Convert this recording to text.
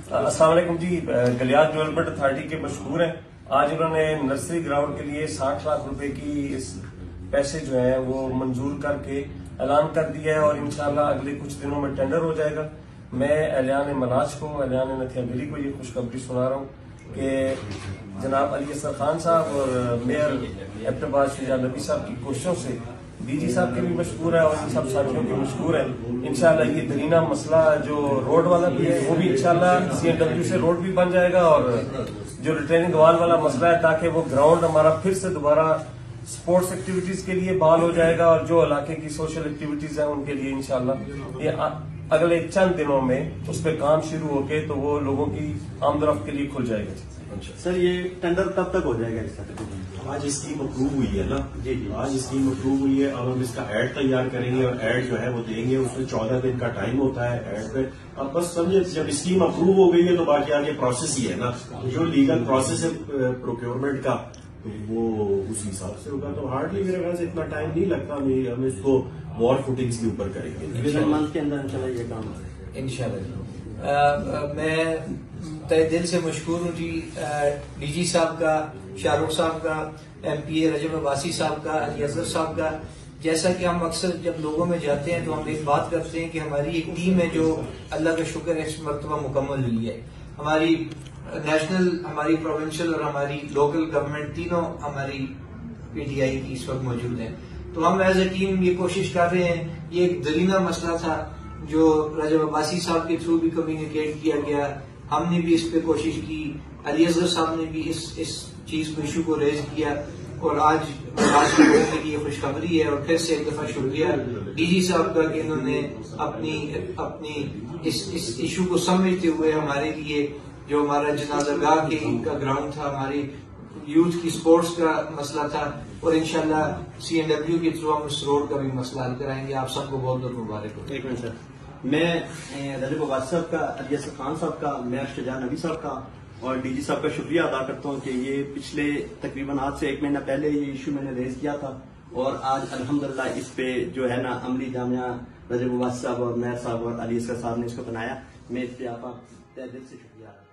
السلام علیکم جی. Galiyat development authority کے مشکور ہیں. آج انہوں نے نرسری گراؤنڈ کے لیے 60 لاکھ روپے کی پیسے جو ہیں وہ منظور کر کے اعلان کر دیا ہے اور انشاءاللہ اگلے کچھ دنوں میں ٹینڈر ہو جائے گا. میں اہلیان ملاج کو، اہلیان نتھیا بیری کو یہ خوشخبری سنا رہا ہوں کہ جناب علی اصغر خان صاحب اور میئر ایبٹ آباد شجاع نبی صاحب کی کوششوں سے ڈی جی صاحب کے بھی مشکور ہے اور ان سب ساتھیوں کے مشکور ہے. انشاءاللہ یہ درینہ مسئلہ جو روڈ والا بھی ہے وہ بھی انشاءاللہ سی این ڈبلیو سے روڈ بھی بن جائے گا اور جو ریٹرننگ وال والا مسئلہ ہے تاکہ وہ گراؤنڈ ہمارا پھر سے دوبارہ سپورٹس ایکٹیویٹیز کے لیے بحال ہو جائے گا اور جو علاقے کی سوشل ایکٹیویٹیز ہیں ان کے لیے انشاءاللہ یہ اگلے چند دنوں میں اس پہ کام شروع ہو کے تو وہ لوگوں کی آمد و رفت کے لیے کھل جائے گا. سر یہ ٹینڈر کب تک ہو جائے گا؟ اس کا آج اسکیم اپروو ہوئی ہے نا. جی آج اسکیم اپروو ہوئی ہے. اب ہم اس کا ایڈ تیار کریں گے اور ایڈ جو ہے وہ دیں گے. اس میں 14 دن کا ٹائم ہوتا ہے ایڈ پہ. اب بس سمجھے جب اسکیم اپروو ہو گئی ہے تو باقی آگے پروسیس ہی ہے نا. جو لیگل پروسیس ہے پروکیورمنٹ کا تو وہ اسی حساب سے ہوگا. تو ہارڈلی میرے خیال سے اتنا ٹائم نہیں لگتا. ہم اس کو وار فوٹنگز کے اوپر کریں گے. منتھ کے اندر انشاءاللہ یہ کام انشاءاللہ. میں تہ دل سے مشکور ہوں جی ڈی جی صاحب کا، شاہ رخ صاحب کا، ایم پی اے رجب عباسی صاحب کا، علی اصغر صاحب کا. جیسا کہ ہم اکثر جب لوگوں میں جاتے ہیں تو ہم ایک بات کرتے ہیں کہ ہماری ایک ٹیم ہے جو اللہ کا شکر ہے اس مرتبہ مکمل ہوئی ہے. ہماری نیشنل، ہماری پروونشل اور ہماری لوکل گورنمنٹ تینوں ہماری پی ٹی آئی کی اس وقت موجود ہیں. تو ہم ایز اے ٹیم یہ کوشش کر رہے ہیں. یہ ایک درینہ مسئلہ تھا جو رجب عباسی صاحب کے تھرو بھی کمیونیکیٹ کیا گیا. ہم نے بھی اس پہ کوشش کی. علی اصغر صاحب نے بھی اس چیز کو، ایشو کو ریز کیا اور آج کے لوگوں کے لیے خوشخبری ہے. اور پھر سے ایک دفعہ شکریہ ڈی جی صاحب کا کہ انہوں نے اپنی اس ایشو کو سمجھتے ہوئے ہمارے لیے جو ہمارا جنازہ گاہ کا گراؤنڈ تھا، ہماری یوتھ کی سپورٹس کا مسئلہ تھا اور انشاءاللہ سی این ڈبلیو کے تھرو ہم اس روڈ کا بھی مسئلہ حل کرائیں گے. آپ سب کو بہت بہت مبارک ہو. ایک منٹ سر، میں رجب عباسی صاحب کا، علی اصغر خان صاحب کا، میئر شجاع نبی صاحب کا اور ڈی جی صاحب کا شکریہ ادا کرتا ہوں کہ یہ پچھلے تقریباً آج سے 1 مہینہ پہلے یہ ایشو میں نے ریز کیا تھا اور آج الحمدللہ اس پہ جو ہے نا عملی جامعہ رجب عباسی صاحب اور میئر صاحب اور علی اصغر صاحب نے اس کو بنایا. میں اس پہ آپ تہ دل سے شکریہ.